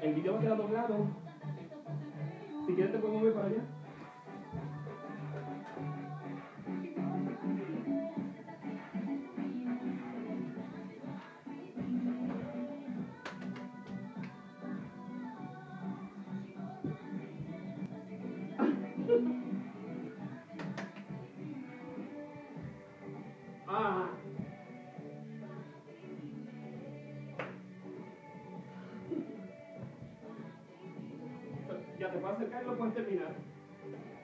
El video va a quedar doblado. Si quieres te puedo mover para allá. Ah. Ya te puedo acercar y lo puedes terminar.